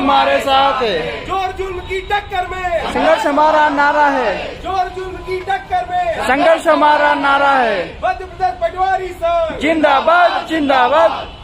तुम्हारे साथ है। जोर जुल्म की टक्कर में संघर्ष हमारा नारा है। जोर जुल्म की टक्कर में संघर्ष हमारा नारा है। मध्य प्रदेश पटवारी संघ जिंदाबाद जिंदाबाद।